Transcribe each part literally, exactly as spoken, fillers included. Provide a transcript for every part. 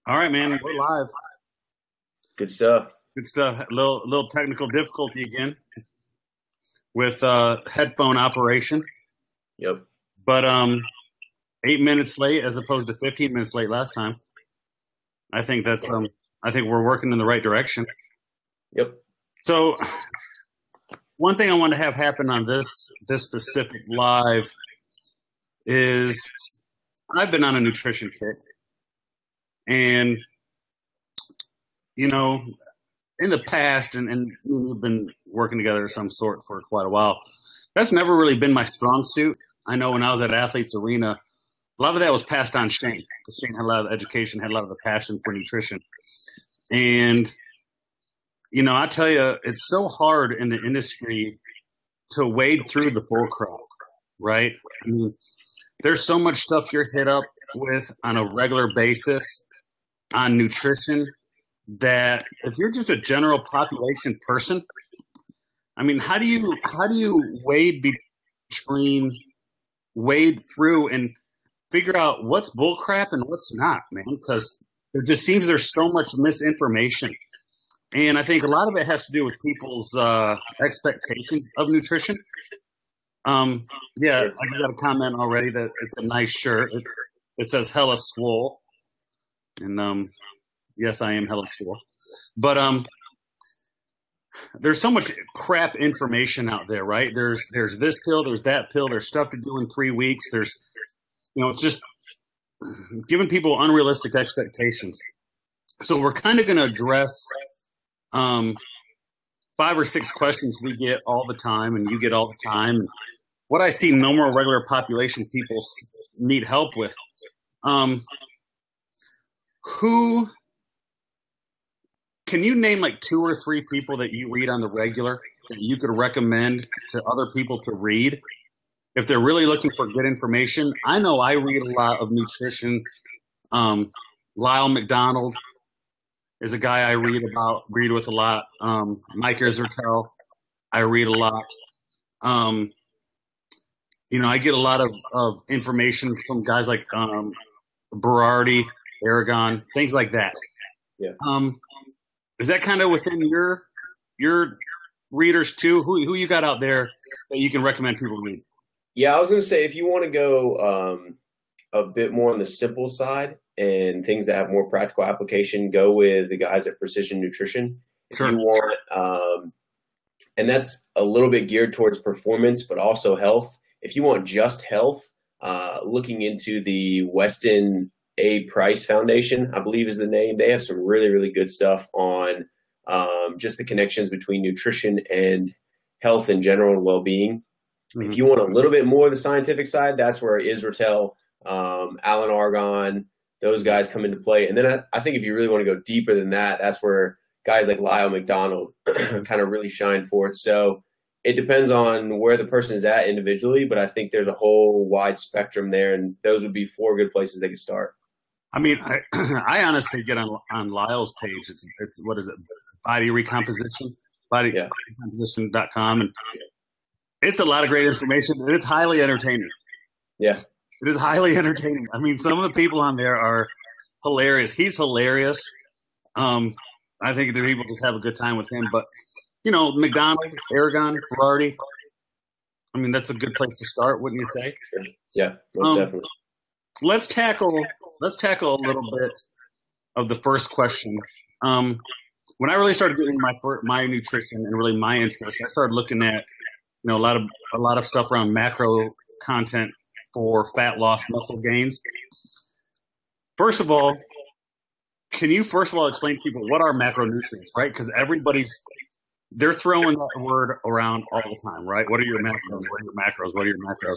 All right, man. We're live. Good stuff. Good stuff. A little, little technical difficulty again with uh, headphone operation. Yep. But um, eight minutes late as opposed to fifteen minutes late last time. I think that's um. I think we're working in the right direction. Yep. So, one thing I want to have happen on this this specific live is I've been on a nutrition kick, and you know, in the past, and, and we've been working together of some sort for quite a while. That's never really been my strong suit. I know when I was at Athletes Arena, a lot of that was passed on Shane. Because Shane had a lot of education, had a lot of the passion for nutrition. And, you know, I tell you, it's so hard in the industry to wade through the bull crap, right? I mean, there's so much stuff you're hit up with on a regular basis on nutrition that if you're just a general population person, I mean, how do you how do you wade between wade through and figure out what's bullcrap and what's not, man? Because there just seems there's so much misinformation, and I think a lot of it has to do with people's uh, expectations of nutrition. Um, yeah, I got a comment already that it's a nice shirt. It, it says "Hella Swole," and um. Yes, I am hella swole. But um, there's so much crap information out there, right? There's there's this pill, there's that pill, there's stuff to do in three weeks. There's, you know, it's just giving people unrealistic expectations. So we're kind of going to address um, five or six questions we get all the time, and you get all the time. What I see no more regular population people need help with. Um, who... Can you name like two or three people that you read on the regular that you could recommend to other people to read if they're really looking for good information? I know I read a lot of nutrition. Um, Lyle McDonald is a guy I read about, read with a lot. Um, Mike Israetel, I read a lot. Um, you know, I get a lot of, of information from guys like um, Berardi, Aragon, things like that. Yeah. Um, Is that kind of within your your readers too? Who who you got out there that you can recommend people read? Yeah, I was going to say if you want to go um, a bit more on the simple side and things that have more practical application, go with the guys at Precision Nutrition. If Sure. you want, um, and that's a little bit geared towards performance, but also health. If you want just health, uh, looking into the Weston A. Price Foundation, I believe is the name. They have some really, really good stuff on um, just the connections between nutrition and health in general and well-being. Mm-hmm. If you want a little bit more of the scientific side, that's where Israetel, um, Alan Argon, those guys come into play. And then I, I think if you really want to go deeper than that, that's where guys like Lyle McDonald kind of really shine forth. So it depends on where the person is at individually, but I think there's a whole wide spectrum there, and those would be four good places they could start. I mean, I, I honestly get on on Lyle's page. It's it's what is it? Body Recomposition, body yeah. recomposition dot com, and it's a lot of great information, and it's highly entertaining. Yeah, it is highly entertaining. I mean, some of the people on there are hilarious. He's hilarious. Um, I think the people just have a good time with him. But you know, McDonald, Aragon, Berardi. I mean, that's a good place to start, wouldn't you say? Yeah, most um, definitely. Let's tackle let's tackle a little bit of the first question. Um, when I really started getting my my nutrition and really my interest, I started looking at you know a lot of a lot of stuff around macro content for fat loss, muscle gains. First of all, can you first of all explain to people what are macronutrients, right? Because everybody's they're throwing that word around all the time, right? What are your macros? What are your macros? What are your macros?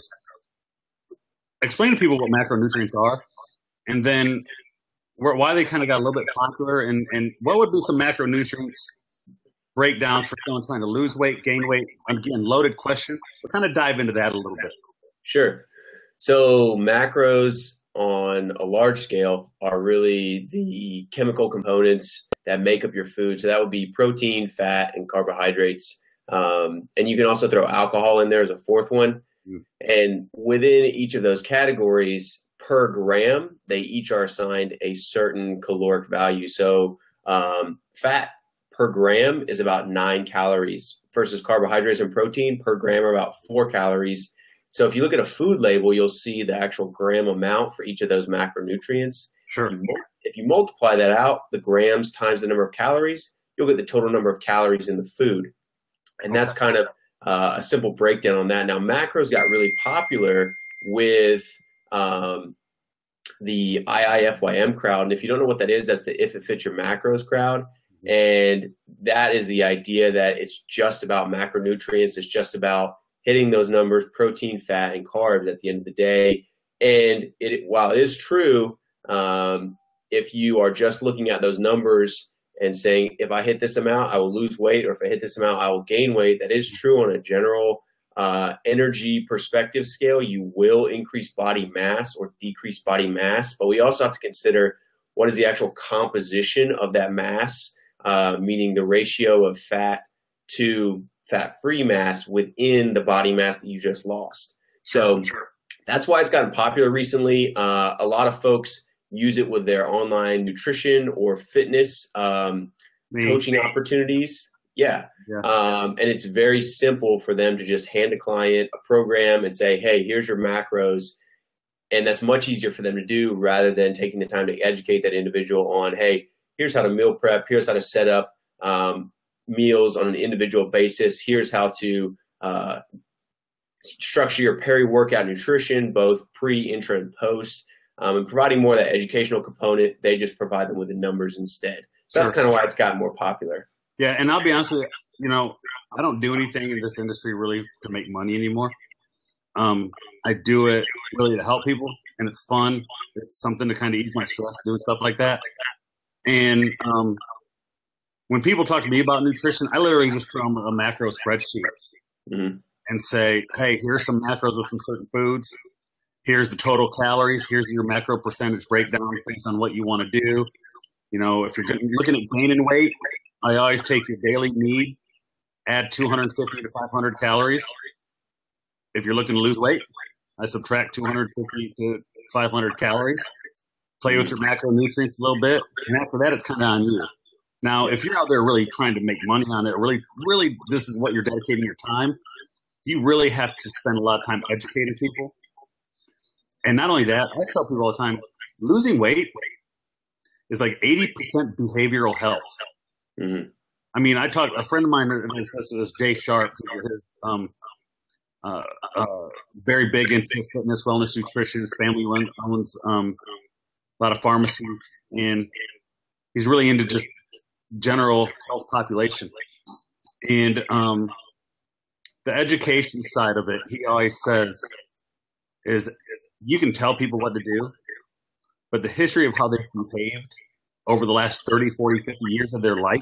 Explain to people what macronutrients are, and then where, why they kind of got a little bit popular, and, and what would be some macronutrients breakdowns for someone trying to lose weight, gain weight? Again, loaded question. So kind of dive into that a little bit. Sure. So macros on a large scale are really the chemical components that make up your food. So that would be protein, fat, and carbohydrates. Um, and you can also throw alcohol in there as a fourth one. And within each of those categories, per gram, they each are assigned a certain caloric value. So um, fat per gram is about nine calories versus carbohydrates and protein per gram are about four calories. So if you look at a food label, you'll see the actual gram amount for each of those macronutrients. Sure. If you, if you multiply that out, the grams times the number of calories, you'll get the total number of calories in the food. And that's kind of uh, a simple breakdown on that. Now, macros got really popular with um, the I I F Y M crowd. And if you don't know what that is, that's the If It Fits Your Macros crowd. And that is the idea that it's just about macronutrients. It's just about hitting those numbers, protein, fat, and carbs at the end of the day. And it, while it is true, um, if you are just looking at those numbers and saying, if I hit this amount, I will lose weight, or if I hit this amount, I will gain weight, that is true on a general uh, energy perspective scale. You will increase body mass or decrease body mass, but we also have to consider what is the actual composition of that mass, uh, meaning the ratio of fat to fat-free mass within the body mass that you just lost. So that's why it's gotten popular recently. Uh, a lot of folks use it with their online nutrition or fitness um, coaching opportunities. Yeah. yeah. Um, and it's very simple for them to just hand a client a program and say, hey, here's your macros. And that's much easier for them to do rather than taking the time to educate that individual on, hey, here's how to meal prep. Here's how to set up um, meals on an individual basis. Here's how to uh, structure your peri-workout nutrition, both pre, intra, and post. Um, and providing more of that educational component, they just provide them with the numbers instead. So sure. That's kind of why it's gotten more popular. Yeah, and I'll be honest with you, you know, I don't do anything in this industry really to make money anymore. Um, I do it really to help people, and it's fun. It's something to kind of ease my stress, doing stuff like that. And um, when people talk to me about nutrition, I literally just put on a macro spreadsheet mm-hmm. and say, hey, here's some macros with some certain foods. Here's the total calories. Here's your macro percentage breakdown based on what you want to do. You know, if you're looking at gaining weight, I always take your daily need, add two hundred fifty to five hundred calories. If you're looking to lose weight, I subtract two hundred fifty to five hundred calories. Play with your macronutrients a little bit, and after that, it's kind of on you. Now, if you're out there really trying to make money on it, really, really, this is what you're dedicating your time, you really have to spend a lot of time educating people. And not only that, I tell people all the time, losing weight is like eighty percent behavioral health. Mm-hmm. I mean, I talked, a friend of mine, this is Jay Sharp, who's his, um, uh, uh, very big into fitness, wellness, nutrition. His family run, owns um, a lot of pharmacies, and he's really into just general health population. And um, the education side of it, he always says, is you can tell people what to do, but the history of how they've behaved over the last thirty, forty, fifty years of their life,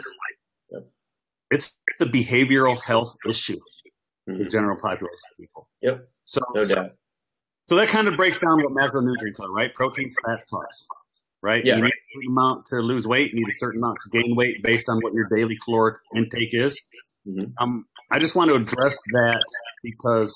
it's, it's a behavioral health issue mm-hmm. with general population people. Yep. So, no so, doubt. so that kind of breaks down what macronutrients are, right? Proteins, fats, carbs, right? Yeah. You need a certain amount to lose weight, you need a certain amount to gain weight based on what your daily caloric intake is. Mm-hmm. Um, I just want to address that because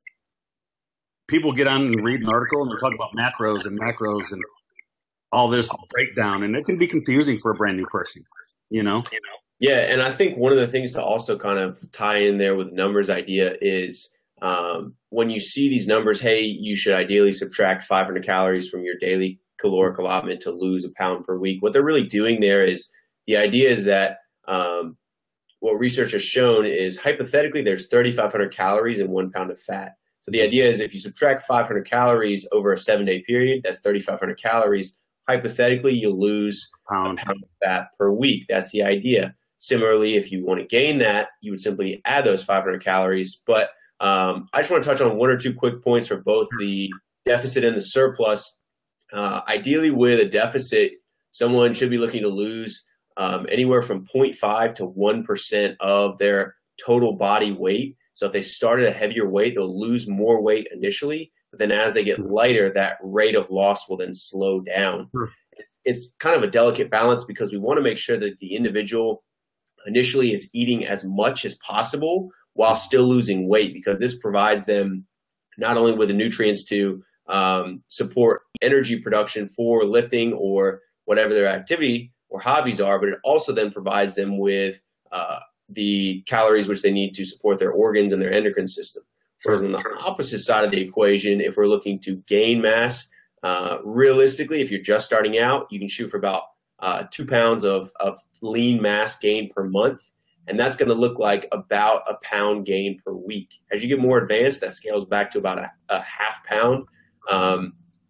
people get on and read an article and they're talking about macros and macros and all this breakdown, and it can be confusing for a brand new person, you know? Yeah, and I think one of the things to also kind of tie in there with the numbers idea is um, when you see these numbers, hey, you should ideally subtract five hundred calories from your daily caloric allotment to lose a pound per week. What they're really doing there is the idea is that um, what research has shown is hypothetically there's thirty-five hundred calories in one pound of fat. So the idea is if you subtract five hundred calories over a seven-day period, that's thirty-five hundred calories. Hypothetically, you'll lose pound. a pound of fat per week. That's the idea. Similarly, if you want to gain that, you would simply add those five hundred calories. But um, I just want to touch on one or two quick points for both the deficit and the surplus. Uh, ideally, with a deficit, someone should be looking to lose um, anywhere from zero point five to one percent of their total body weight. So if they start at a heavier weight, they'll lose more weight initially. But then as they get lighter, that rate of loss will then slow down. Sure. It's, it's kind of a delicate balance because we want to make sure that the individual initially is eating as much as possible while still losing weight, because this provides them not only with the nutrients to um, support energy production for lifting or whatever their activity or hobbies are, but it also then provides them with uh, the calories which they need to support their organs and their endocrine system. Whereas on the opposite side of the equation, if we're looking to gain mass, uh, realistically, if you're just starting out, you can shoot for about uh, two pounds of, of lean mass gain per month. And that's going to look like about a pound gain per week. As you get more advanced, that scales back to about a, a half pound um,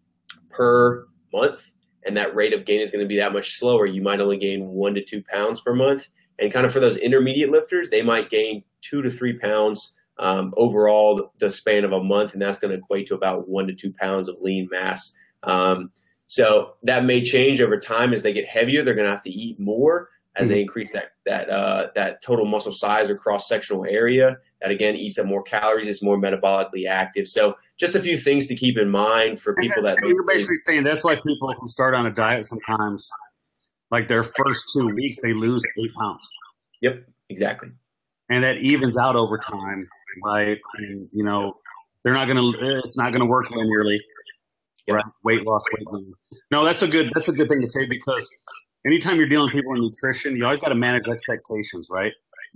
per month. And that rate of gain is going to be that much slower. You might only gain one to two pounds per month. And kind of for those intermediate lifters, they might gain two to three pounds um, overall the span of a month. And that's going to equate to about one to two pounds of lean mass. Um, so that may change over time as they get heavier. They're going to have to eat more as they increase that that uh, that total muscle size or cross-sectional area. That, again, eats up more calories. It's more metabolically active. So just a few things to keep in mind for people that – You're basically saying that's why people who start on a diet sometimes, like their first two weeks, they lose eight pounds. Yep, exactly. And that evens out over time, right? And, you know, they're not going to – it's not going to work linearly, yep. Right? Weight loss, weight gain. No, that's a good that's a good thing to say because – anytime you're dealing with people in nutrition, you always got to manage expectations, right?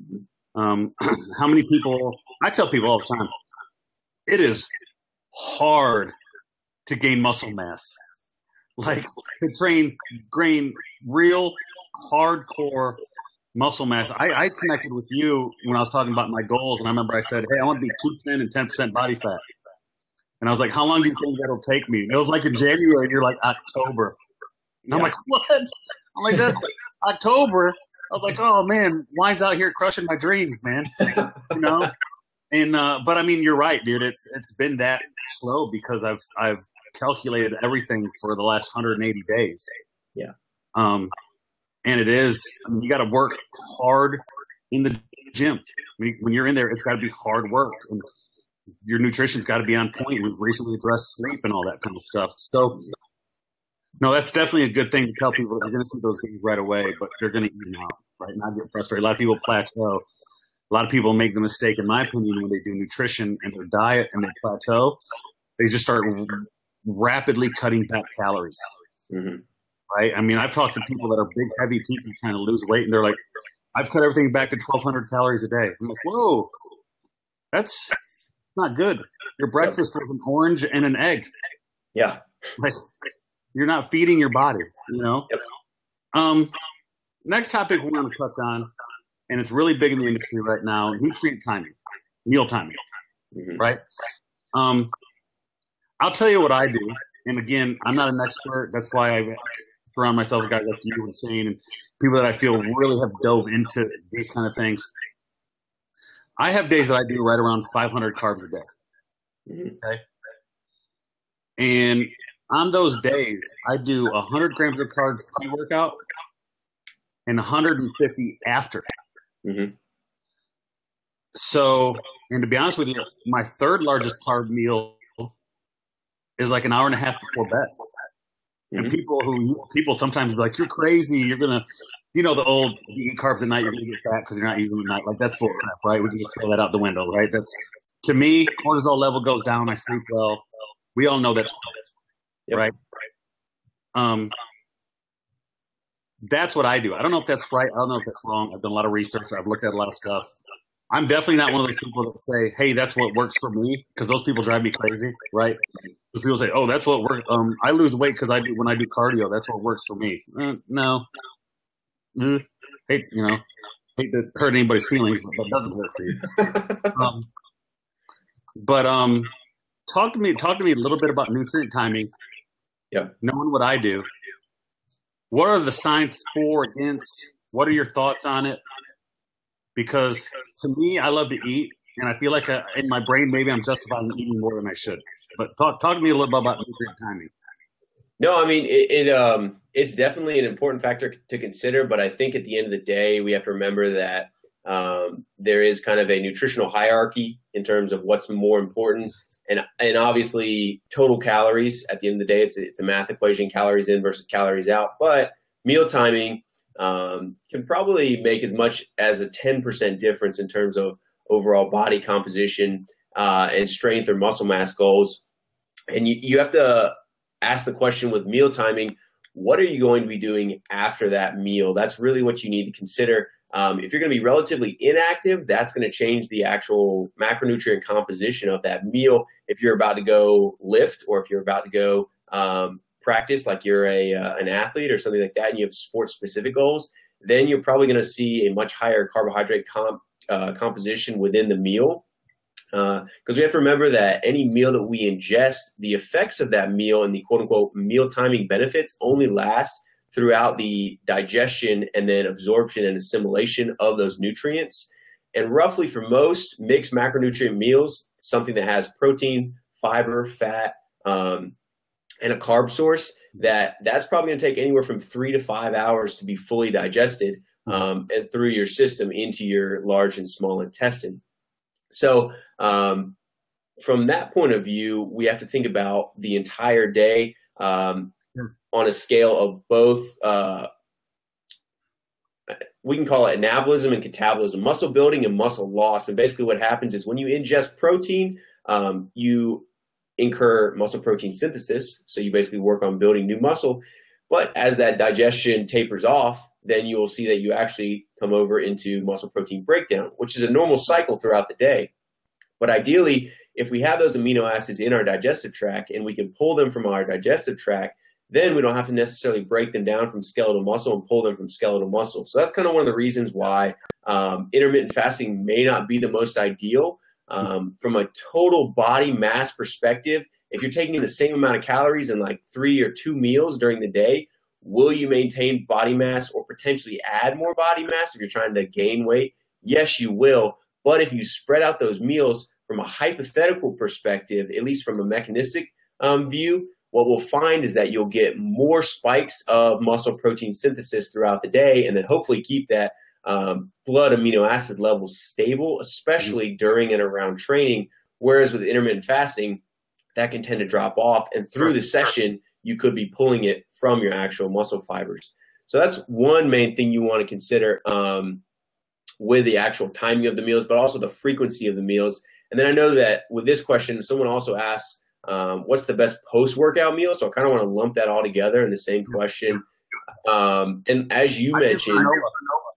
Um, how many people – I tell people all the time, it is hard to gain muscle mass. Like to train, gain real hardcore muscle mass. I, I connected with you when I was talking about my goals, and I remember I said, hey, I want to be two ten and ten percent body fat. And I was like, how long do you think that'll take me? And it was like in January, and you're like, October. And I'm like, what? I'm like, that's October. I was like, oh man, wine's out here crushing my dreams, man. You know? And uh, but I mean, you're right, dude. It's it's been that slow because I've I've calculated everything for the last one hundred eighty days. Yeah. Um, and it is. I mean, you got to work hard in the gym. When, when you're in there, it's got to be hard work. And your nutrition's got to be on point. We've recently addressed sleep and all that kind of stuff. So. No, that's definitely a good thing to tell people. They're going to see those gains right away, but they're going to eat them out, right? Not get frustrated. A lot of people plateau. A lot of people make the mistake, in my opinion, when they do nutrition and their diet and they plateau, they just start rapidly cutting back calories, mm-hmm. right? I mean, I've talked to people that are big, heavy people trying to lose weight, and they're like, I've cut everything back to twelve hundred calories a day. I'm like, whoa, that's not good. Your breakfast was an orange and an egg. Yeah. Like, you're not feeding your body, you know? Yep. Um, next topic we want to touch on, and it's really big in the industry right now, nutrient timing, meal timing, mm-hmm. right? Um, I'll tell you what I do. And again, I'm not an expert. That's why I surround myself with guys like you and Shane and people that I feel really have dove into these kind of things. I have days that I do right around five hundred carbs a day. Mm-hmm. Okay. And on those days, I do one hundred grams of carbs pre-workout and one hundred fifty after. Mm-hmm. So, and to be honest with you, my third largest carb meal is like an hour and a half before bed. Mm-hmm. And people who people sometimes be like, "You're crazy. You're gonna, you know, the old you eat carbs at night, you're gonna get fat because you're not eating at night." Like that's bull crap, right? We can just throw that out the window, right? That's to me, cortisol level goes down. I sleep well. We all know that's. Yep. Right. Um, that's what I do. I don't know if that's right. I don't know if that's wrong. I've done a lot of research. I've looked at a lot of stuff. I'm definitely not one of those people that say, hey, that's what works for me. Because those people drive me crazy. Right. Because people say, oh, that's what works. Um, I lose weight because I do when I do cardio. That's what works for me. Uh, no. Mm, hate, you know, hate to hurt anybody's feelings, but that doesn't work for you. um, but um, talk to me, talk to me a little bit about nutrient timing. Yeah. Knowing what I do, what are the science for, against? What are your thoughts on it? Because to me, I love to eat, and I feel like I, in my brain, maybe I'm justifying eating more than I should. But talk, talk to me a little bit about nutrient timing. No, I mean, it, it um, it's definitely an important factor to consider, but I think at the end of the day, we have to remember that um, there is kind of a nutritional hierarchy in terms of what's more important. And and obviously, total calories, at the end of the day, it's, it's a math equation, calories in versus calories out. But meal timing um, can probably make as much as a ten percent difference in terms of overall body composition uh, and strength or muscle mass goals. And you, you have to ask the question with meal timing, what are you going to be doing after that meal? That's really what you need to consider. Um, if you're going to be relatively inactive, that's going to change the actual macronutrient composition of that meal. If you're about to go lift, or if you're about to go um, practice, like you're a uh, an athlete or something like that, and you have sports-specific goals, then you're probably going to see a much higher carbohydrate comp, uh, composition within the meal. Because uh, we have to remember that any meal that we ingest, the effects of that meal and the quote-unquote meal timing benefits only last throughout the digestion and then absorption and assimilation of those nutrients. And roughly for most mixed macronutrient meals, something that has protein, fiber, fat, um, and a carb source, that that's probably going to take anywhere from three to five hours to be fully digested um, and through your system into your large and small intestine. So um, from that point of view, we have to think about the entire day um, on a scale of both, uh, we can call it anabolism and catabolism, muscle building and muscle loss. And basically what happens is when you ingest protein, um, you incur muscle protein synthesis. So you basically work on building new muscle. But as that digestion tapers off, then you will see that you actually come over into muscle protein breakdown, which is a normal cycle throughout the day. But ideally, if we have those amino acids in our digestive tract and we can pull them from our digestive tract, then we don't have to necessarily break them down from skeletal muscle and pull them from skeletal muscle. So that's kind of one of the reasons why um, intermittent fasting may not be the most ideal. Um, from a total body mass perspective, if you're taking the same amount of calories in like three or two meals during the day, will you maintain body mass or potentially add more body mass if you're trying to gain weight? Yes, you will. But if you spread out those meals from a hypothetical perspective, at least from a mechanistic um, view, what we'll find is that you'll get more spikes of muscle protein synthesis throughout the day, and then hopefully keep that um, blood amino acid levels stable, especially mm-hmm. during and around training. Whereas with intermittent fasting, that can tend to drop off, and through the session, you could be pulling it from your actual muscle fibers. So that's one main thing you want to consider um, with the actual timing of the meals, but also the frequency of the meals. And then I know that with this question, someone also asked, um, what's the best post-workout meal? So I kind of want to lump that all together in the same question. Um, and as you I mentioned, granola.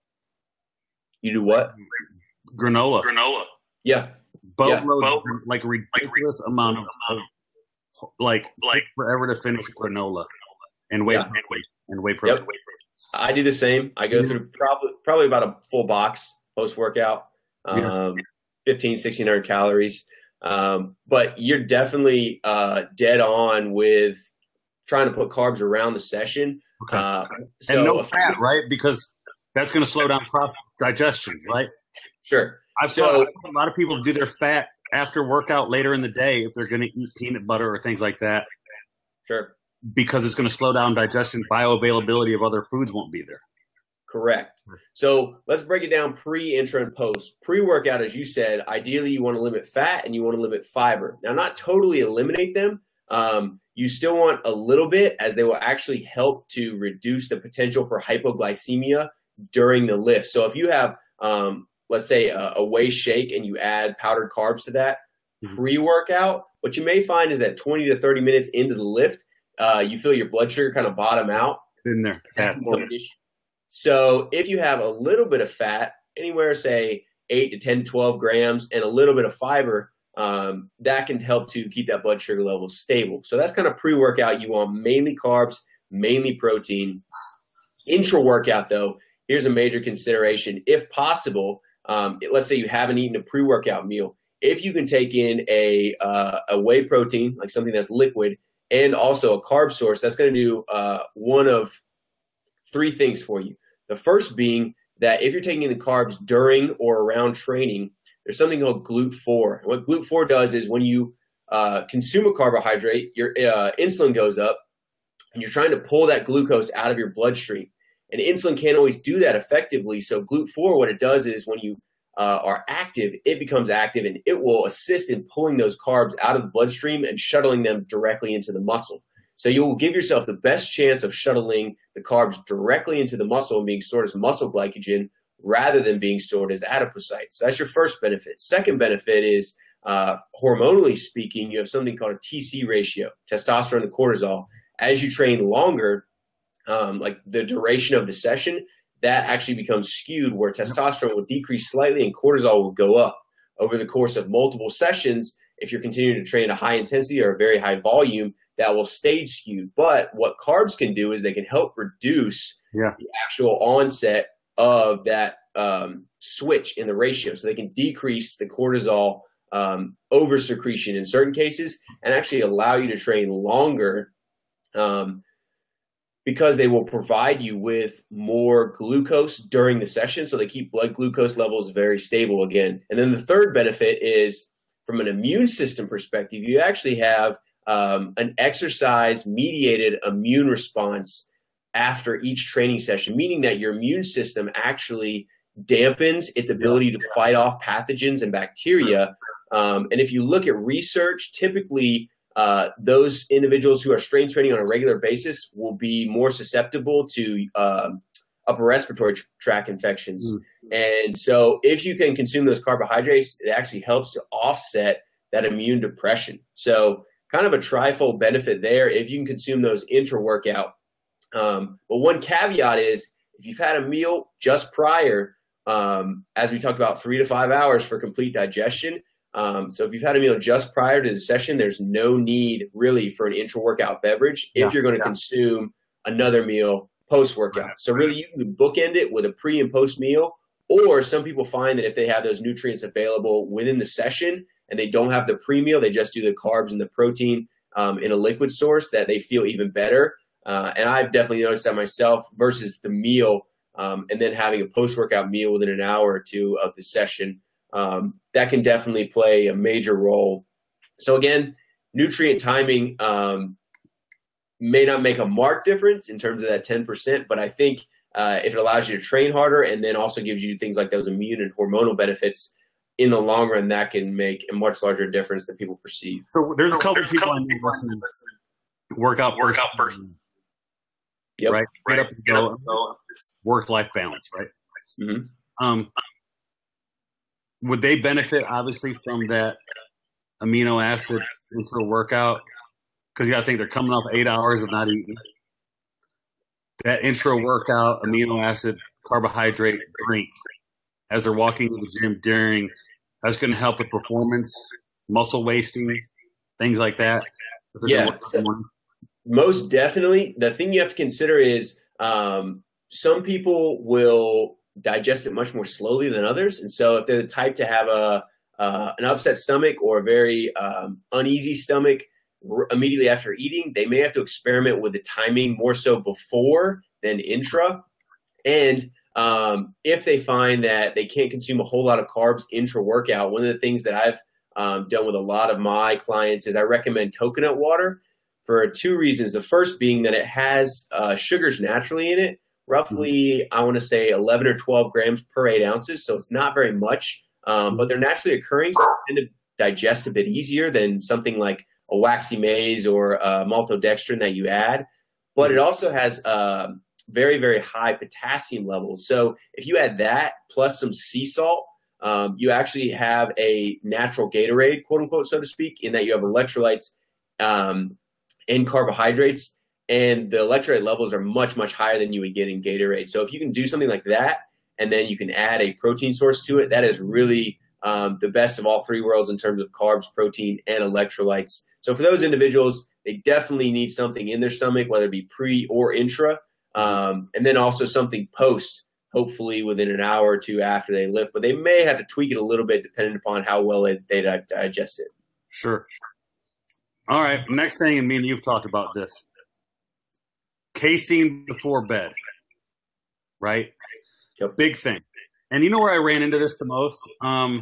You do what? Granola. Granola. Yeah. Boatloads, yeah. Boat, like ridiculous like, amount of, of like like forever to finish granola and whey yeah. and whey protein. Yep. I do the same. I go through probably probably about a full box post workout, um, yeah. fifteen, sixteen hundred calories. Um, but you're definitely uh, dead on with trying to put carbs around the session. Okay. Uh, so and no fat, right? Because that's going to slow down process digestion, right? Sure. I've so, a lot of people do their fat after workout later in the day if they're going to eat peanut butter or things like that. Sure. Because it's going to slow down digestion. Bioavailability of other foods won't be there. Correct. So let's break it down pre, intra, and post. Pre-workout, as you said, ideally you want to limit fat and you want to limit fiber. Now, not totally eliminate them. Um, you still want a little bit, as they will actually help to reduce the potential for hypoglycemia during the lift. So if you have um, – let's say a, a whey shake and you add powdered carbs to that mm-hmm. pre-workout, what you may find is that twenty to thirty minutes into the lift, uh, you feel your blood sugar kind of bottom out. In there. Yeah. So if you have a little bit of fat, anywhere say eight to ten, twelve grams, and a little bit of fiber, um, that can help to keep that blood sugar level stable. So that's kind of pre-workout. You want mainly carbs, mainly protein. Intra-workout, though, here's a major consideration. If possible, Um, let's say you haven't eaten a pre-workout meal. If you can take in a, uh, a whey protein, like something that's liquid, and also a carb source, that's going to do uh, one of three things for you. The first being that if you're taking in the carbs during or around training, there's something called G L U T four. And what G L U T four does is when you uh, consume a carbohydrate, your uh, insulin goes up, and you're trying to pull that glucose out of your bloodstream. And insulin can't always do that effectively. So G L U T four, what it does is when you uh, are active, it becomes active and it will assist in pulling those carbs out of the bloodstream and shuttling them directly into the muscle. So you will give yourself the best chance of shuttling the carbs directly into the muscle and being stored as muscle glycogen rather than being stored as adipocytes. So that's your first benefit. Second benefit is uh, hormonally speaking, you have something called a T C ratio, testosterone to cortisol. As you train longer, um, like the duration of the session, that actually becomes skewed where testosterone will decrease slightly and cortisol will go up over the course of multiple sessions. If you're continuing to train at a high intensity or a very high volume, that will stay skewed. But what carbs can do is they can help reduce yeah. the actual onset of that um, switch in the ratio. So they can decrease the cortisol um, over secretion in certain cases and actually allow you to train longer um, because they will provide you with more glucose during the session. So they keep blood glucose levels very stable again. And then the third benefit is from an immune system perspective, you actually have um, an exercise mediated immune response after each training session, meaning that your immune system actually dampens its ability to fight off pathogens and bacteria. Um, and if you look at research, typically uh, those individuals who are strength training on a regular basis will be more susceptible to um, upper respiratory tr- tract infections. Mm. And so if you can consume those carbohydrates, it actually helps to offset that immune depression. So kind of a trifold benefit there if you can consume those intra-workout. Um, but one caveat is if you've had a meal just prior, um, as we talked about, three to five hours for complete digestion. Um, so if you've had a meal just prior to the session, there's no need really for an intra-workout beverage yeah, if you're going to yeah. consume another meal post-workout. So really you can bookend it with a pre and post meal, or some people find that if they have those nutrients available within the session and they don't have the pre-meal, they just do the carbs and the protein um, in a liquid source, that they feel even better. Uh, and I've definitely noticed that myself versus the meal um, and then having a post-workout meal within an hour or two of the session. Um, that can definitely play a major role. So again, nutrient timing um, may not make a marked difference in terms of that ten percent, but I think uh, if it allows you to train harder and then also gives you things like those immune and hormonal benefits in the long run, that can make a much larger difference than people perceive. So there's a couple of people I know listening. Workout, workout first. Yep. Right. Get up and go. Work-life balance, right? Mm-hmm. Um, would they benefit obviously from that amino acid intra workout? Because you got to think they're coming off eight hours of not eating. That intra workout amino acid carbohydrate drink as they're walking to the gym during, that's going to help with performance, muscle wasting, things like that. Yeah. Most definitely. The thing you have to consider is um, some people will digest it much more slowly than others. And so if they're the type to have a uh, an upset stomach or a very um, uneasy stomach r- immediately after eating, they may have to experiment with the timing more so before than intra. And um, if they find that they can't consume a whole lot of carbs intra-workout, one of the things that I've um, done with a lot of my clients is I recommend coconut water for two reasons. The first being that it has uh, sugars naturally in it, roughly, I want to say eleven or twelve grams per eight ounces. So it's not very much, um, but they're naturally occurring, so they tend to digest a bit easier than something like a waxy maize or uh, maltodextrin that you add. But it also has uh, very, very high potassium levels. So if you add that plus some sea salt, um, you actually have a natural Gatorade, quote unquote, so to speak, in that you have electrolytes um, and carbohydrates. And the electrolyte levels are much, much higher than you would get in Gatorade. So if you can do something like that, and then you can add a protein source to it, that is really um, the best of all three worlds in terms of carbs, protein, and electrolytes. So for those individuals, they definitely need something in their stomach, whether it be pre or intra, um, and then also something post, hopefully within an hour or two after they lift. But they may have to tweak it a little bit depending upon how well they, they digest it. Sure. All right. Next thing, and me and you've talked about this. Casein before bed, right? Yep. Big thing. And you know where I ran into this the most? Um,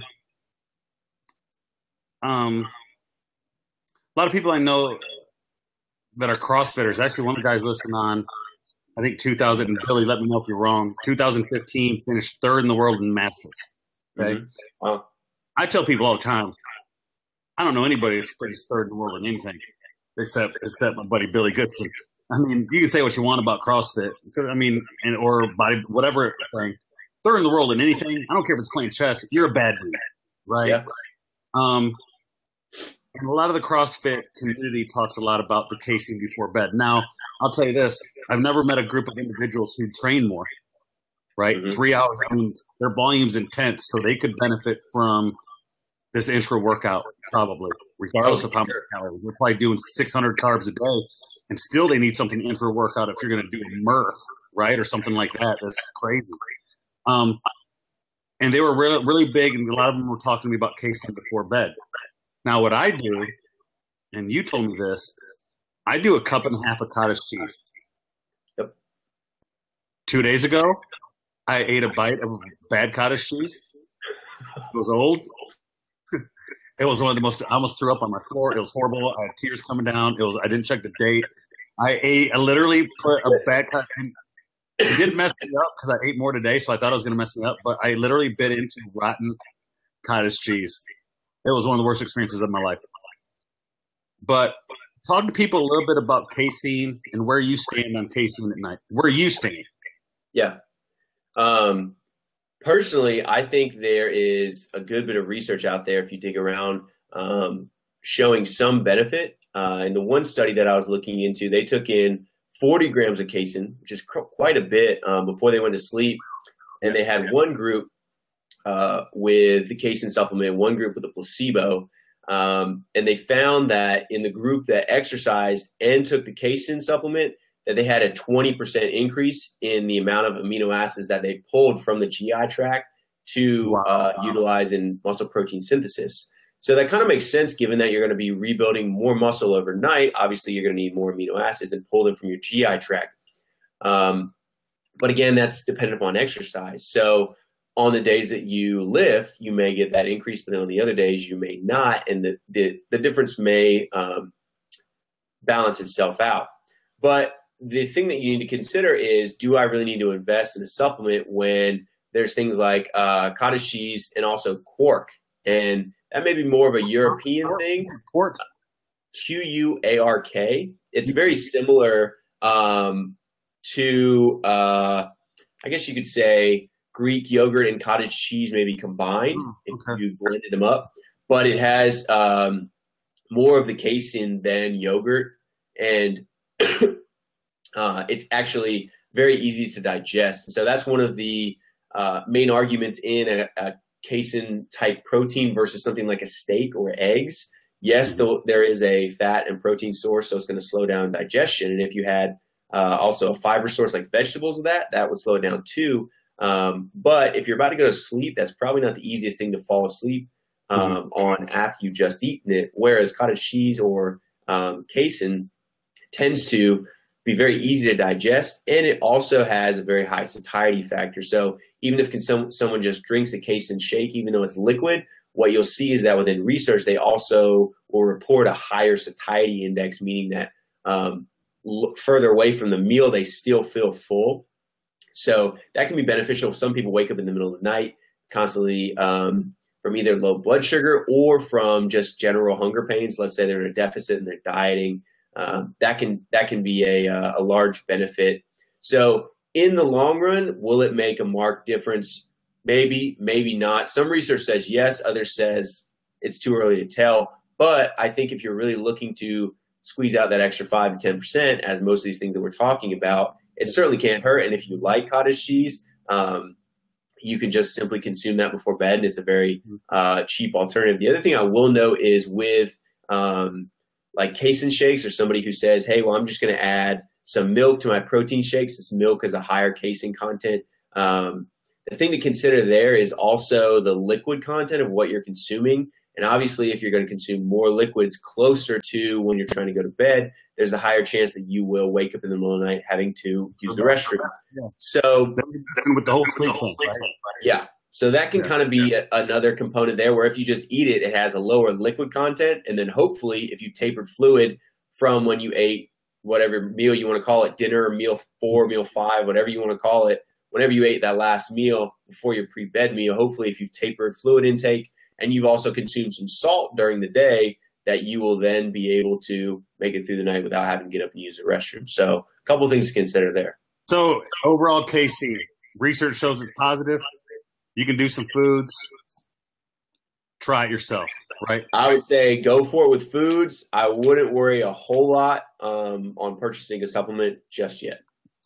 um, a lot of people I know that are CrossFitters. Actually, one of the guys listening on, I think two thousand, and Billy, let me know if you're wrong, two thousand fifteen, finished third in the world in Masters. Okay? Mm-hmm. Wow. I tell people all the time, I don't know anybody who's finished third in the world in anything except except my buddy Billy Goodson. I mean, you can say what you want about CrossFit. I mean, and or body, whatever thing. Third in the world in anything. I don't care if it's playing chess. You're a bad dude, right? Yeah. Um, And a lot of the CrossFit community talks a lot about the casein before bed. Now, I'll tell you this. I've never met a group of individuals who train more, right? Mm-hmm. Three hours. I mean, their volume's intense, so they could benefit from this intra workout probably, regardless oh, of how sure. much calories. They're probably doing six hundred carbs a day, and still they need something intra workout if you're going to do a Murph, right, or something like that. That's crazy. Um, and they were really, really big, and a lot of them were talking to me about casein before bed. Now, what I do, and you told me this, I do a cup and a half of cottage cheese. Yep. Two days ago, I ate a bite of bad cottage cheese. It was old. It was one of the most, I almost threw up on my floor. It was horrible. I had tears coming down. It was, I didn't check the date. I ate, I literally put a bad cottage, it didn't mess me up because I ate more today, so I thought it was going to mess me up, but I literally bit into rotten cottage cheese. It was one of the worst experiences of my life. But talk to people a little bit about casein and where you stand on casein at night. Where you stand. Yeah. Um, personally, I think there is a good bit of research out there if you dig around um, showing some benefit. Uh, in the one study that I was looking into, they took in forty grams of casein, which is cr- quite a bit um, before they went to sleep. And they had one group Uh, with the casein supplement, one group with a placebo, um, and they found that in the group that exercised and took the casein supplement, that they had a twenty percent increase in the amount of amino acids that they pulled from the G I tract to wow. uh, utilize in muscle protein synthesis. So that kind of makes sense given that you're going to be rebuilding more muscle overnight. Obviously, you're going to need more amino acids and pull them from your G I tract. Um, but again, that's dependent upon exercise. So on the days that you lift, you may get that increase, but then on the other days you may not, and the the, the difference may um, balance itself out. But the thing that you need to consider is, do I really need to invest in a supplement when there's things like uh, cottage cheese and also quark? And that may be more of a European thing. Quark. Q U A R K. It's very similar um, to, uh, I guess you could say, Greek yogurt and cottage cheese maybe combined oh, okay. if you blended them up, but it has um, more of the casein than yogurt, and uh, it's actually very easy to digest. And so that's one of the uh, main arguments in a, a casein type protein versus something like a steak or eggs. Yes, the, there is a fat and protein source, so it's going to slow down digestion. And if you had uh, also a fiber source like vegetables with that, that would slow it down too. Um, but if you're about to go to sleep, that's probably not the easiest thing to fall asleep um, mm-hmm. on after you've just eaten it. Whereas cottage cheese or um, casein tends to be very easy to digest, and it also has a very high satiety factor. So even if some, someone just drinks a casein shake, even though it's liquid, what you'll see is that within research, they also will report a higher satiety index, meaning that um, look further away from the meal, they still feel full. So that can be beneficial if some people wake up in the middle of the night constantly um, from either low blood sugar or from just general hunger pains. Let's say they're in a deficit and they're dieting. Um, that can that can be a, a large benefit. So in the long run, will it make a marked difference? Maybe, maybe not. Some research says yes. Others says it's too early to tell. But I think if you're really looking to squeeze out that extra five to ten percent, as most of these things that we're talking about, it certainly can't hurt. And if you like cottage cheese, um, you can just simply consume that before bed, and it's a very uh, cheap alternative. The other thing I will note is with um, like casein shakes, or somebody who says, hey, well, I'm just going to add some milk to my protein shakes. This milk has a higher casein content. Um, the thing to consider there is also the liquid content of what you're consuming. And obviously, if you're going to consume more liquids closer to when you're trying to go to bed, there's a higher chance that you will wake up in the middle of the night having to use the restroom. Yeah. So with the whole sleep thing, right? Yeah. So that can yeah. kind of be a, another component there, where if you just eat it, it has a lower liquid content. And then hopefully if you tapered fluid from when you ate whatever meal you want to call it, dinner, meal four, meal five, whatever you want to call it, whenever you ate that last meal before your pre-bed meal, hopefully if you've tapered fluid intake and you've also consumed some salt during the day, that you will then be able to make it through the night without having to get up and use the restroom. So a couple of things to consider there. So overall casein, research shows it's positive. You can do some foods. try it yourself, right? I would say go for it with foods. I wouldn't worry a whole lot um, on purchasing a supplement just yet.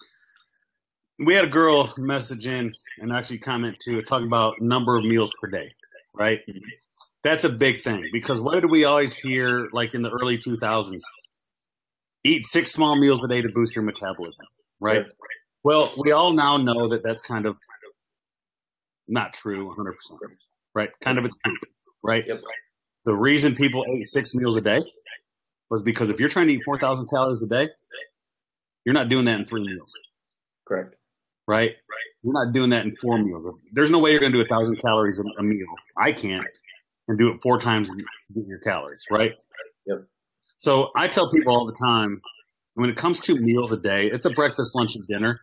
We had a girl message in and actually comment too, talking about number of meals per day, right? Mm-hmm. That's a big thing because what did we always hear like in the early two thousands? Eat six small meals a day to boost your metabolism, right? Right. Well, we all now know that that's kind of not true one hundred percent, right? Kind of it's poop, right? Yep. The reason people ate six meals a day was because if you're trying to eat four thousand calories a day, you're not doing that in three meals. Correct. Right? Right. You're not doing that in four meals. There's no way you're going to do one thousand calories a meal. I can't. And do it four times to get your calories, right? Yep. So I tell people all the time, when it comes to meals a day, it's a breakfast, lunch, and dinner.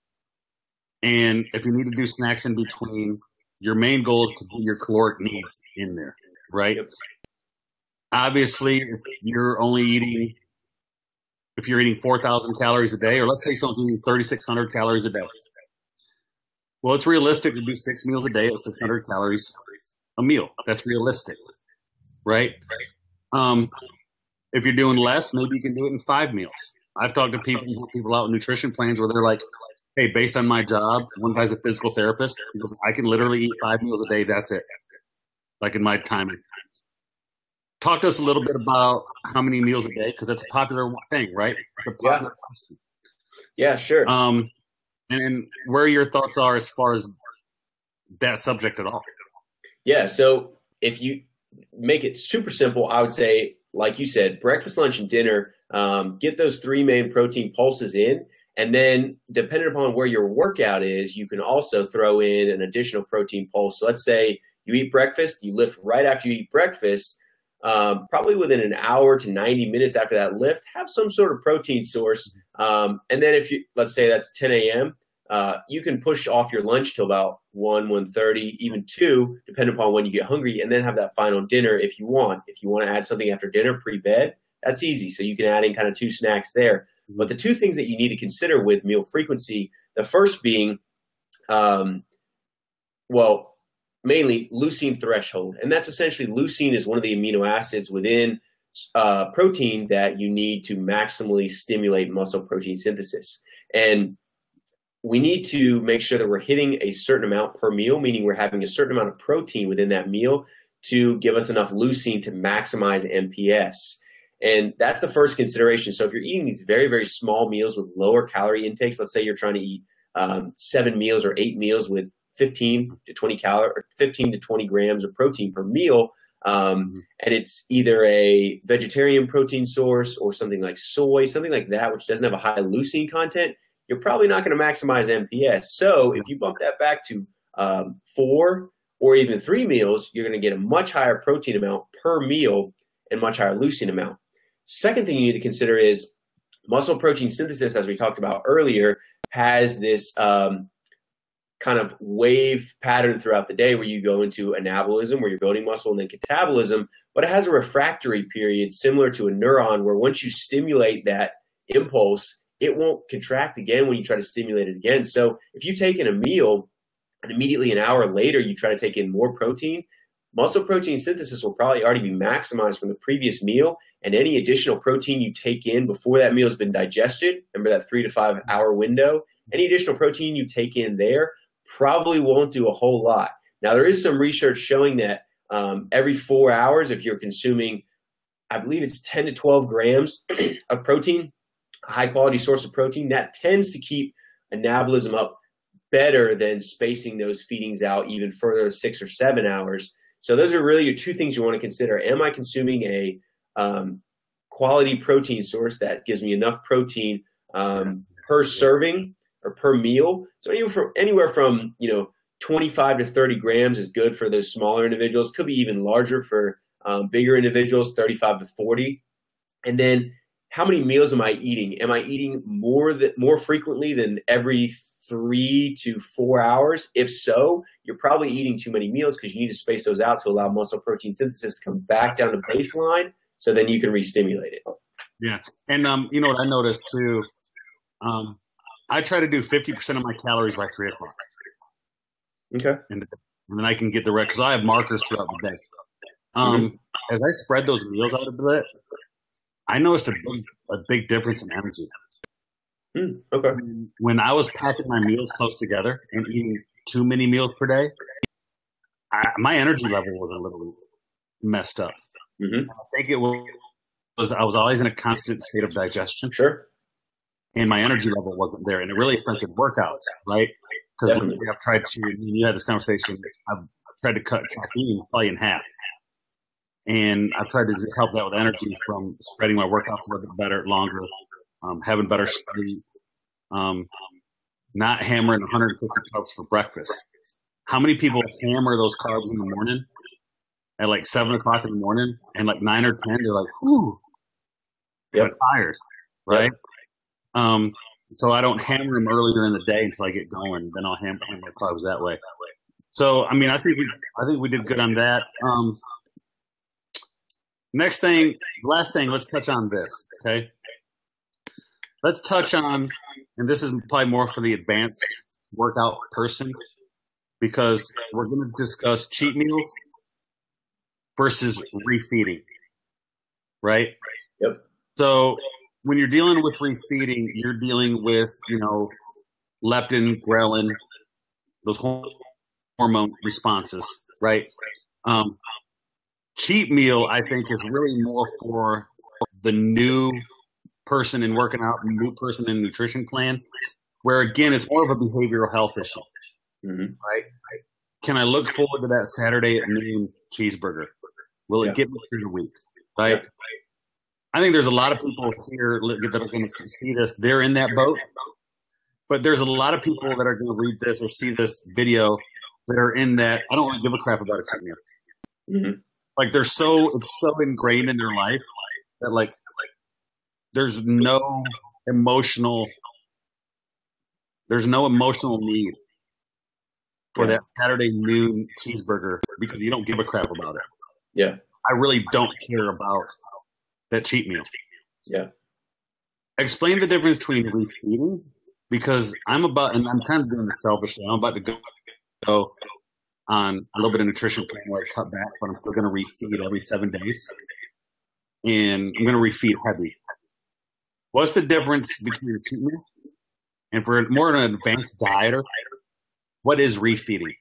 And if you need to do snacks in between, your main goal is to get your caloric needs in there, right? Yep. Obviously, if you're only eating, if you're eating four thousand calories a day, or let's say someone's eating thirty-six hundred calories a day. Well, it's realistic to do six meals a day at six hundred calories a meal. That's realistic, right? Um, if you're doing less, maybe you can do it in five meals. I've talked to people, people out with nutrition plans where they're like, hey, based on my job, one guy's a physical therapist. He goes, I can literally eat five meals a day. That's it. Like in my timing. Talk to us a little bit about how many meals a day, because that's a popular thing, right? It's a popular yeah. question. Yeah, sure. Um, and, and where your thoughts are as far as that subject at all. Yeah, so if you make it super simple, I would say, like you said, breakfast, lunch, and dinner, um, get those three main protein pulses in. And then depending upon where your workout is, you can also throw in an additional protein pulse. So let's say you eat breakfast, you lift right after you eat breakfast, um, probably within an hour to ninety minutes after that lift, have some sort of protein source. Um, and then if you, let's say that's ten a.m., uh, you can push off your lunch till about one, one thirty, even two, depending upon when you get hungry, and then have that final dinner if you want. If you want to add something after dinner, pre-bed, that's easy. So you can add in kind of two snacks there. But the two things that you need to consider with meal frequency, the first being, um, well, mainly leucine threshold. And that's essentially leucine is one of the amino acids within uh, protein that you need to maximally stimulate muscle protein synthesis. And we need to make sure that we're hitting a certain amount per meal, meaning we're having a certain amount of protein within that meal to give us enough leucine to maximize M P S. And that's the first consideration. So if you're eating these very, very small meals with lower calorie intakes, let's say you're trying to eat um, seven meals or eight meals with fifteen to twenty calories, or fifteen to twenty grams of protein per meal, um, mm-hmm. and it's either a vegetarian protein source or something like soy, something like that, which doesn't have a high leucine content, you're probably not going to maximize M P S. So if you bump that back to um, four or even three meals, you're going to get a much higher protein amount per meal and much higher leucine amount. Second thing you need to consider is muscle protein synthesis, as we talked about earlier, has this um, kind of wave pattern throughout the day where you go into anabolism, where you're building muscle, and then catabolism, but it has a refractory period similar to a neuron where once you stimulate that impulse, it won't contract again when you try to stimulate it again. So if you take in a meal and immediately an hour later you try to take in more protein, muscle protein synthesis will probably already be maximized from the previous meal, and any additional protein you take in before that meal has been digested, remember that three to five hour window, any additional protein you take in there probably won't do a whole lot. Now, there is some research showing that um, every four hours, if you're consuming, I believe it's ten to twelve grams of protein, a high quality source of protein, that tends to keep anabolism up better than spacing those feedings out even further, six or seven hours. So those are really your two things you want to consider. Am I consuming a um, quality protein source that gives me enough protein um, per serving or per meal? So anywhere from, anywhere from you know twenty-five to thirty grams is good for those smaller individuals. Could be even larger for um, bigger individuals, thirty-five to forty. And then how many meals am I eating? Am I eating more than, more frequently than every three to four hours? If so, you're probably eating too many meals because you need to space those out to allow muscle protein synthesis to come back down to baseline so then you can re-stimulate it. Yeah. And um, you know what I noticed too, um, I try to do fifty percent of my calories by three o'clock. Okay. And, and then I can get the rest, because I have markers throughout the day. Um, Mm-hmm. as I spread those meals out a bit, I noticed a big, a big difference in energy. Mm, okay. When I was packing my meals close together and eating too many meals per day, I, my energy level was a little messed up. Mm-hmm. I think it was, was I was always in a constant state of digestion. Sure. And my energy level wasn't there, and it really affected workouts, right? Because I've tried to. You had this conversation. I've tried to cut caffeine probably in half, and I've tried to help that with energy from spreading my workouts a little bit better, longer, um, having better sleep, um, not hammering one hundred fifty carbs for breakfast. How many people hammer those carbs in the morning at like seven o'clock in the morning, and like nine or ten, they're like, "Whew, yep. I'm tired," right? Yep. Um, so I don't hammer them earlier in the day until I get going. Then I'll hammer, hammer carbs that way. So, I mean, I think we, I think we did good on that. Um, next thing, last thing, let's touch on this. Okay. Let's touch on, and this is probably more for the advanced workout person, because we're going to discuss cheat meals versus refeeding. Right. Yep. So, when you're dealing with refeeding, you're dealing with, you know, leptin, ghrelin, those hormone responses, right? Um, cheat meal, I think, is really more for the new person in working out, new person in nutrition plan, where, again, it's more of a behavioral health issue, mm-hmm. right? Can I look forward to that Saturday at noon cheeseburger? Will it yeah. get me through the week, right? Yeah. I think there's a lot of people here that are going to see this. They're in that boat. But there's a lot of people that are going to read this or see this video that are in that, I don't really give a crap about a cheat meal. Mm-hmm. Like, they're so, it's so ingrained in their life that, like, there's no emotional, there's no emotional need for yeah. that Saturday noon cheeseburger because you don't give a crap about it. Yeah. I really don't care about that cheat meal. Yeah. Explain the difference between refeeding, because I'm about, and I'm kind of doing the selfish thing. I'm about to go, go on a little bit of nutrition plan where I cut back, but I'm still going to refeed every seven days. And I'm going to refeed heavy. What's the difference between a cheat meal and for more of an advanced dieter, what is refeeding?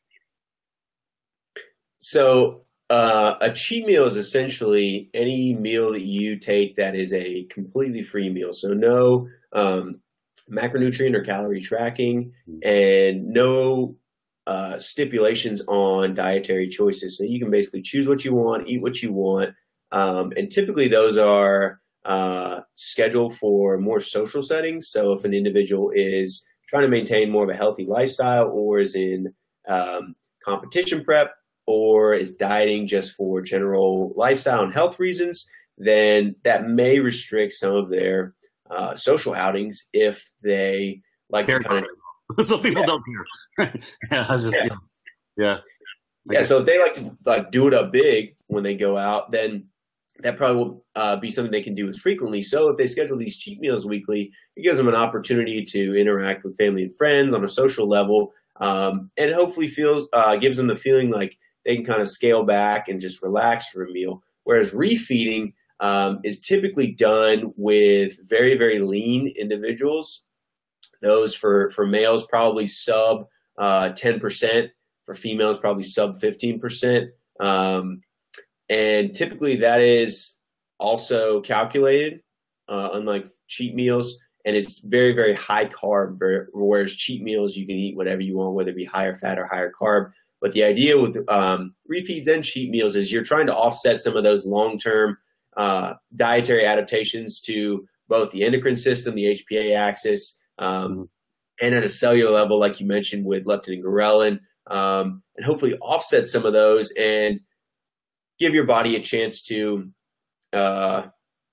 So, Uh, a cheat meal is essentially any meal that you take that is a completely free meal. So no um, macronutrient or calorie tracking and no uh, stipulations on dietary choices. So you can basically choose what you want, eat what you want. Um, and typically those are uh, scheduled for more social settings. So if an individual is trying to maintain more of a healthy lifestyle or is in um, competition prep, or is dieting just for general lifestyle and health reasons, then that may restrict some of their uh, social outings if they like care to kind of. Some people yeah. don't care. yeah, I just, yeah. yeah. Yeah. yeah. So if they like to like do it up big when they go out, then that probably will uh, be something they can do as frequently. So if they schedule these cheat meals weekly, it gives them an opportunity to interact with family and friends on a social level, um, and hopefully feels uh, gives them the feeling like they can kind of scale back and just relax for a meal. Whereas refeeding um, is typically done with very, very lean individuals. Those for, for males probably sub uh, ten percent. For females probably sub fifteen percent. Um, and typically that is also calculated, uh, unlike cheat meals. And it's very, very high carb, whereas cheat meals you can eat whatever you want, whether it be higher fat or higher carb. But the idea with um, refeeds and cheat meals is you're trying to offset some of those long-term uh, dietary adaptations to both the endocrine system, the H P A axis, um, and at a cellular level, like you mentioned with leptin and ghrelin, um, and hopefully offset some of those and give your body a chance to uh,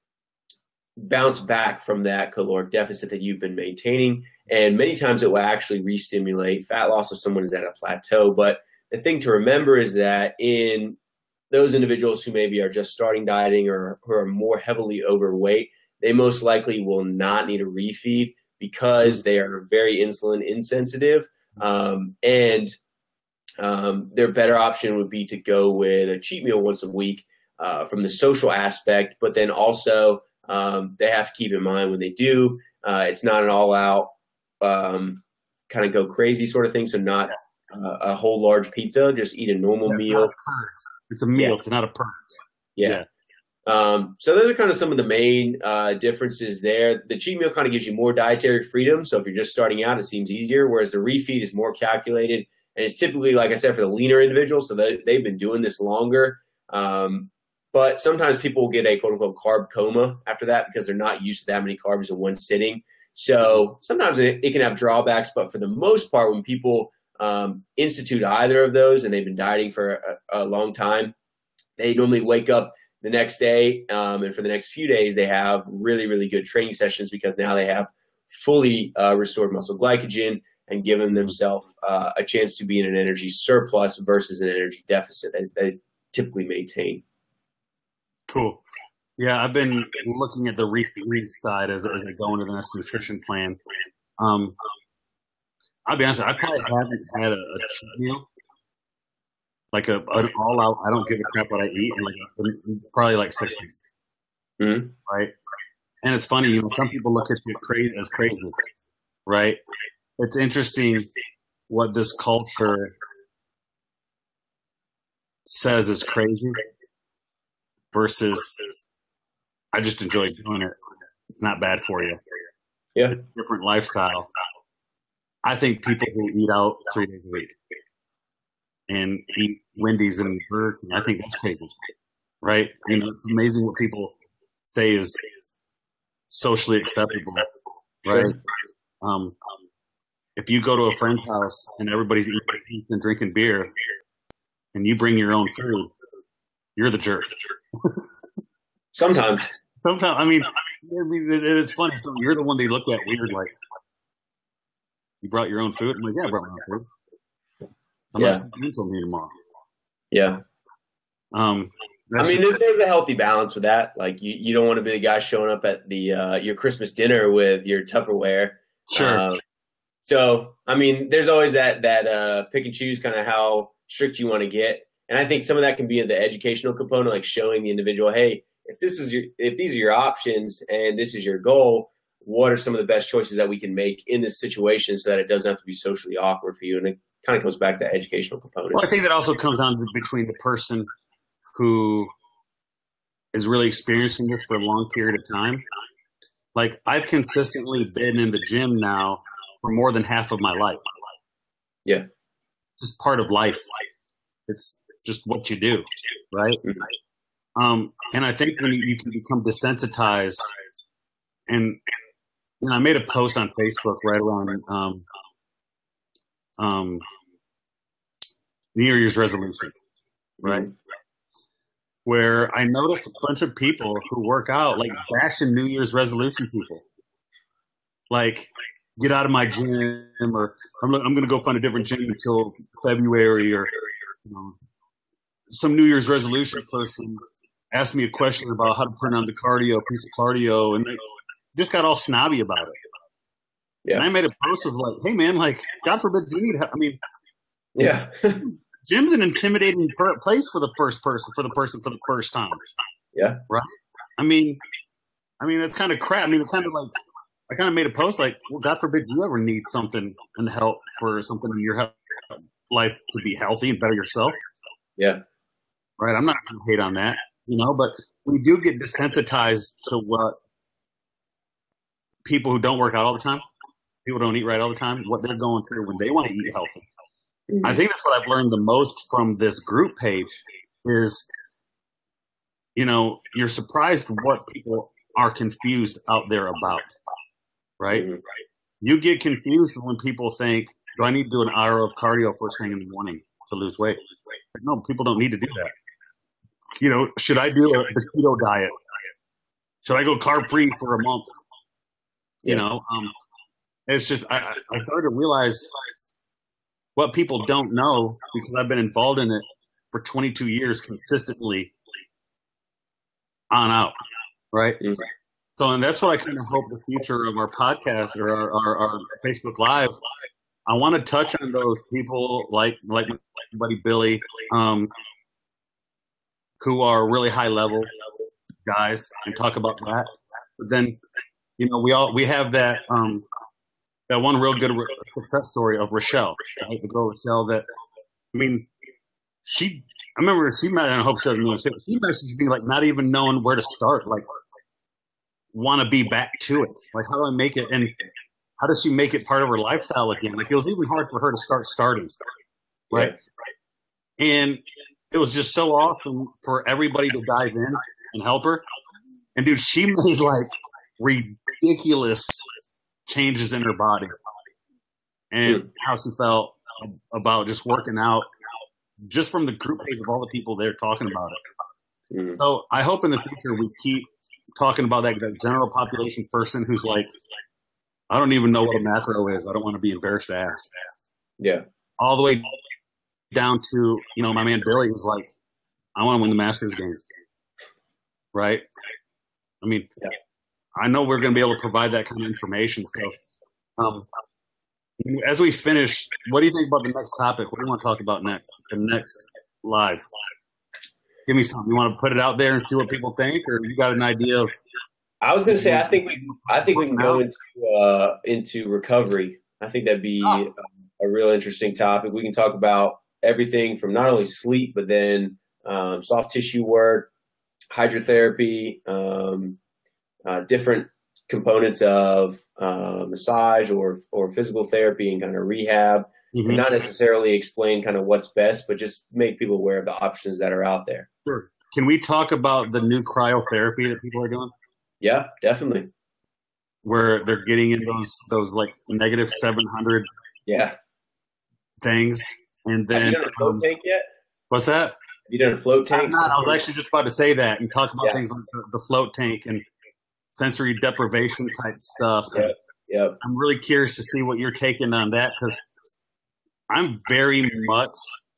bounce back from that caloric deficit that you've been maintaining. And many times it will actually re-stimulate fat loss if someone is at a plateau. But the thing to remember is that in those individuals who maybe are just starting dieting or who are more heavily overweight, they most likely will not need a refeed because they are very insulin insensitive. Um, and um, their better option would be to go with a cheat meal once a week uh, from the social aspect, but then also um, they have to keep in mind when they do, uh, it's not an all out um, kind of go crazy sort of thing. So not uh, a whole large pizza, just eat a normal That's meal. Not a purge. It's a meal. Yeah. It's not a purge. Yeah. yeah. Um, so those are kind of some of the main uh, differences there. The cheat meal kind of gives you more dietary freedom. So if you're just starting out, it seems easier, whereas the refeed is more calculated. And it's typically, like I said, for the leaner individuals. So they, they've been doing this longer. Um, but sometimes people will get a quote unquote carb coma after that because they're not used to that many carbs in one sitting. So sometimes it, it can have drawbacks, but for the most part, when people um, institute either of those and they've been dieting for a, a long time, they normally wake up the next day, um, and for the next few days, they have really, really good training sessions because now they have fully uh, restored muscle glycogen and given themselves uh, a chance to be in an energy surplus versus an energy deficit that they typically maintain. Cool. Yeah, I've been looking at the refeed side as, as I go into the next nutrition plan. Um, I'll be honest, I probably haven't had a, a cheat meal. Like a an all out, I don't give a crap what I eat, and like a, probably like six weeks, mm-hmm. right? And it's funny, you know, some people look at you crazy as crazy, right? It's interesting what this culture says is crazy versus I just enjoy doing it. It's not bad for you. Yeah, it's a different lifestyle. I think people who eat out three days a week and eat Wendy's and Burger King, I think that's crazy, right? You know, it's amazing what people say is socially acceptable, right? Sure. Um, if you go to a friend's house and everybody's eating and drinking beer, and you bring your own food, you're the jerk. Sometimes. Sometimes, I mean, I mean, it's funny. So you're the one they look at weird, like, you brought your own food? I'm like, yeah, I brought my own food. Unless yeah. you told me tomorrow. Yeah. Um, I mean, there's, there's a healthy balance with that. Like, you, you don't want to be the guy showing up at the uh, your Christmas dinner with your Tupperware. Sure. Um, so, I mean, there's always that that uh, pick and choose kind of how strict you want to get. And I think some of that can be in the educational component, like showing the individual, hey, if this is your, if these are your options and this is your goal, what are some of the best choices that we can make in this situation so that it doesn't have to be socially awkward for you? And it kind of goes back to that educational component. Well, I think that also comes down to between the person who is really experiencing this for a long period of time. Like, I've consistently been in the gym now for more than half of my life. Yeah. It's just part of life. It's just what you do, right? Mm-hmm. Um, and I think when you, you can become desensitized, and you know, I made a post on Facebook right around um, um, New Year's resolution, right? Mm-hmm. Where I noticed a bunch of people who work out, like, bashing New Year's resolution people. Like, get out of my gym, or I'm, I'm going to go find a different gym until February, or, you know, some New Year's resolution person asked me a question about how to put on the cardio, piece of cardio, and they just got all snobby about it. Yeah. And I made a post of like, hey, man, like, God forbid you need help. I mean, yeah. Gym's an intimidating place for the first person, for the person for the first time. Yeah. Right? I mean, I mean, that's kind of crap. I mean, it's kind of like, I kind of made a post like, well, God forbid you ever need something and help for something in your life to be healthy and better yourself. Yeah. Right? I'm not going to hate on that, you know, but we do get desensitized to what people who don't work out all the time, people who don't eat right all the time, what they're going through when they want to eat healthy. Mm-hmm. I think that's what I've learned the most from this group page is, you know, you're surprised what people are confused out there about, right? Mm-hmm. You get confused when people think, do I need to do an hour of cardio first thing in the morning to lose weight? But no, people don't need to do that. You know, should I do a, the keto diet? Should I go carb free for a month? You yeah. know, um, it's just, I, I started to realize what people don't know because I've been involved in it for twenty-two years consistently on out, right? Mm-hmm. So, and that's what I kind of hope the future of our podcast or our, our, our Facebook Live, I want to touch on those people like, like my buddy Billy, um, who are really high level guys and talk about that. But then, you know, we all we have that um, that one real good success story of Rochelle, right? The girl Rochelle. That I mean, she. I remember she met. And I hope she doesn't know. She messaged me like not even knowing where to start. Like, want to be back to it. Like, how do I make it? And how does she make it part of her lifestyle again? Like, it was even hard for her to start starting, right? Yeah. And it was just so awesome for everybody to dive in and help her. And dude, she made like ridiculous changes in her body and mm. how she felt about just working out, just from the group page of all the people there talking about it. Mm. So I hope in the future we keep talking about that, that general population person who's like, I don't even know what a macro is. I don't want to be embarrassed to ask. Yeah. All the way down to, you know, my man Billy is like, I want to win the Masters games. Right? I mean, yeah. I know we're going to be able to provide that kind of information. So, um, as we finish, what do you think about the next topic? What do you want to talk about next? The next live? Give me something. You want to put it out there and see what people think, or you got an idea of? I was going to say, I think we, I think we can go into uh, into recovery. I think that'd be oh. a, a real interesting topic. We can talk about everything from not only sleep, but then um, soft tissue work, hydrotherapy, um, uh, different components of uh, massage or or physical therapy and kind of rehab, mm-hmm. and not necessarily explain kind of what's best, but just make people aware of the options that are out there. Sure. Can we talk about the new cryotherapy that people are doing? Yeah, definitely. Where they're getting in those those like negative seven hundred yeah things, and then have you done a float um, tank yet? What's that? Have you done a float tank? I'm not, I was actually just about to say that and talk about yeah. things like the, the float tank and sensory deprivation type stuff. Yep. Yep. I'm really curious to see what you're taking on that, because I'm very much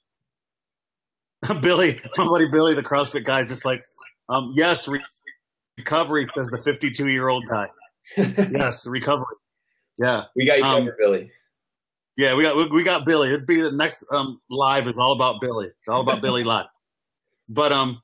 Billy, my buddy Billy, the CrossFit guy, is just like, um, yes, re- recovery, says the fifty-two year old guy. Yes, recovery. Yeah, we got you um, covered, Billy. Yeah, we got we, we got Billy. It'd be the next um, live is all about Billy. It's all about Billy live. But um,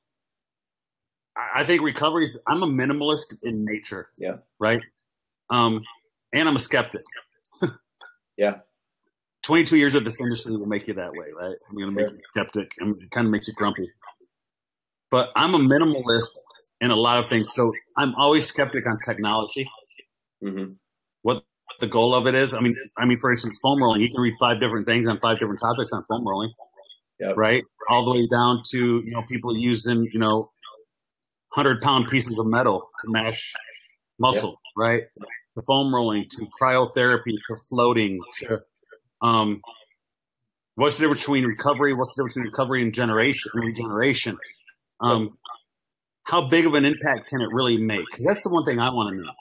I think recovery is. I'm a minimalist in nature. Yeah. Right. Um, and I'm a skeptic. Yeah. twenty-two years of this industry will make you that way, right? I'm going to make you skeptic, and it kind of makes you grumpy. But I'm a minimalist in a lot of things, so I'm always skeptic on technology. Mm-hmm. What the goal of it is? I mean, I mean, for instance, foam rolling. You can read five different things on five different topics on foam rolling, yep. right? All the way down to you know people using you know hundred pound pieces of metal to mash muscle, yep. right? To foam rolling, to cryotherapy, to floating, to Um, what's the difference between recovery? What's the difference between recovery and generation and regeneration? Um, how big of an impact can it really make? Because that's the one thing I want to know.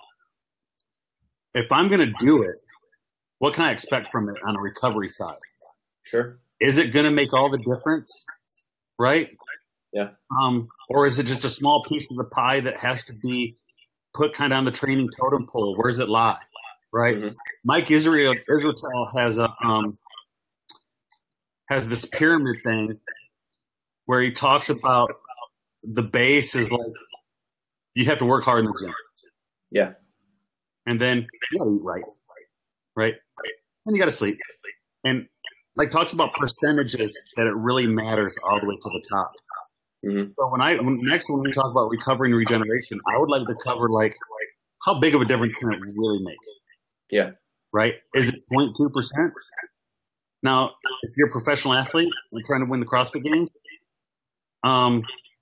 If I'm going to do it, what can I expect from it on a recovery side? Sure. Is it going to make all the difference? Right? Yeah. Um, or is it just a small piece of the pie that has to be put kind of on the training totem pole? Where does it lie? Right, mm-hmm. Mike Israel Israel has a um, has this pyramid thing where he talks about the base is like you have to work hard in the gym, yeah, and then you got to eat right, right, and you got to sleep, and like talks about percentages that it really matters all the way to the top. Mm-hmm. So when I when, next when we talk about recovery and regeneration, I would like to cover like how big of a difference can it really make. Yeah. Right? Is it zero point two percent? Now, if you're a professional athlete and trying to win the CrossFit Games, um, zero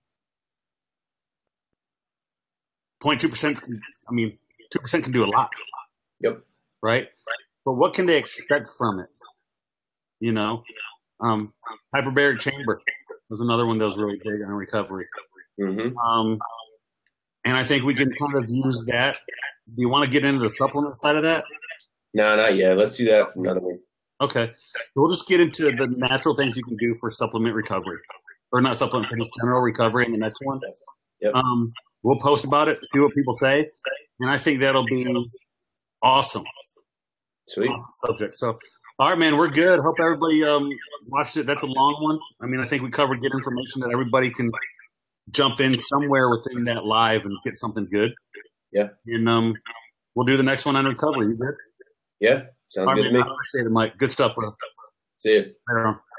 point two percent, I mean, two percent can do a lot. Yep. Right? But what can they expect from it? You know? Um, hyperbaric chamber was another one that was really big on recovery. Mm-hmm. Um, and I think we can kind of use that. Do you want to get into the supplement side of that? No, not yet. Let's do that for another one. Okay. We'll just get into the natural things you can do for supplement recovery. Or not supplement, for just general recovery in the next one. Yep. Um, we'll post about it, see what people say. And I think that'll be awesome. Sweet. Awesome subject. So, all right, man, we're good. Hope everybody um, watched it. That's a long one. I mean, I think we covered good information that everybody can jump in somewhere within that live and get something good. Yeah. And um, we'll do the next one on recovery. You good? Yeah. Sounds All good right, to me. I appreciate it, Mike. Good stuff, bro. See you. Later on.